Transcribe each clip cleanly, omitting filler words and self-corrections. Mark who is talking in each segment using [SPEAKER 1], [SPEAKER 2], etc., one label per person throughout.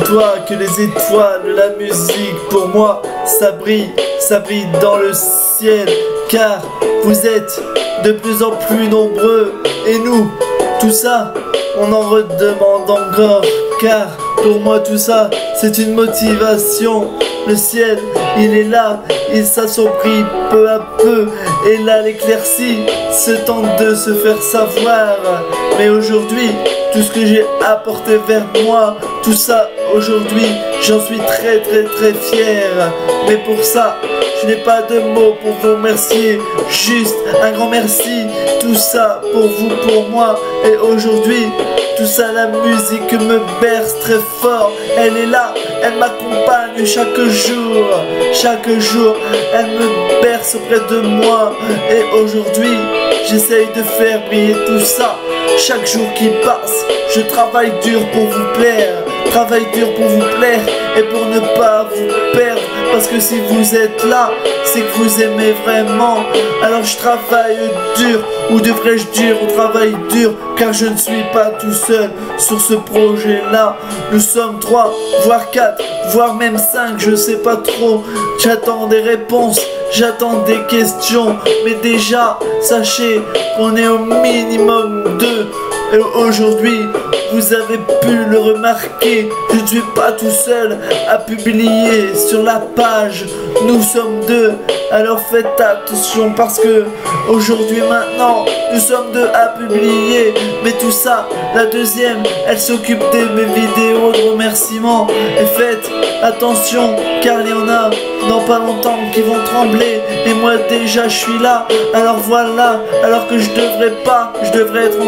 [SPEAKER 1] dis-toi que les étoiles, la musique, pour moi, ça brille dans le ciel. Car vous êtes de plus en plus nombreux. Et nous, tout ça, on en redemande encore. Car pour moi tout ça, c'est une motivation. Le ciel, il est là, il s'assombrit peu à peu. Et là l'éclaircie se tente de se faire savoir. Mais aujourd'hui, tout ce que j'ai apporté vers moi, tout ça aujourd'hui, j'en suis très fier. Mais pour ça, je n'ai pas de mots pour vous remercier. Juste un grand merci. Tout ça pour vous, pour moi. Et aujourd'hui, tout ça, la musique me berce très fort. Elle est là, elle m'accompagne chaque jour. Chaque jour, elle me berce auprès de moi. Et aujourd'hui, j'essaye de faire briller tout ça. Chaque jour qui passe, je travaille dur pour vous plaire. Travaille dur pour vous plaire et pour ne pas vous perdre. Parce que si vous êtes là, c'est que vous aimez vraiment. Alors je travaille dur, ou devrais-je dire on travaille dur. Car je ne suis pas tout seul sur ce projet là. Nous sommes 3, voire 4, voire même 5, je sais pas trop. J'attends des réponses, j'attends des questions. Mais déjà, sachez qu'on est au minimum 2. Et aujourd'hui, vous avez pu le remarquer, je ne suis pas tout seul à publier sur la page. Nous sommes 2, alors faites attention parce que aujourd'hui maintenant, nous sommes 2 à publier. Mais tout ça, la deuxième, elle s'occupe de mes vidéos de remerciements. Et faites attention car il y en a dans pas longtemps qui vont trembler. Et moi déjà je suis là, alors voilà, alors que je devrais être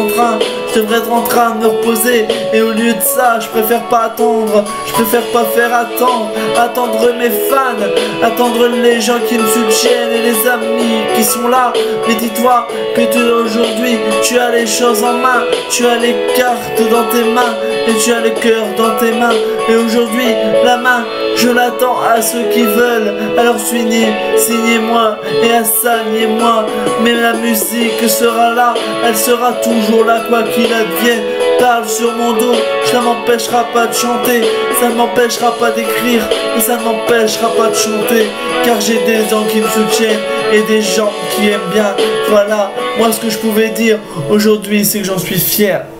[SPEAKER 1] en train de me reposer. Et au lieu de ça, je préfère pas attendre. Je préfère pas faire attendre mes fans, attendre les gens qui me soutiennent et les amis qui sont là. Mais dis-toi que aujourd'hui, tu as les choses en main. Tu as les cartes dans tes mains et tu as le cœur dans tes mains. Et aujourd'hui, la main, je l'attends à ceux qui veulent. Alors signez-moi et assignez-moi. Mais la musique sera là, elle sera toujours là quoi qu'il advienne. Parle sur mon dos, ça m'empêchera pas de chanter. Ça ne m'empêchera pas d'écrire, et ça ne m'empêchera pas de chanter. Car j'ai des gens qui me soutiennent et des gens qui aiment bien. Voilà, moi ce que je pouvais dire aujourd'hui, c'est que j'en suis fier.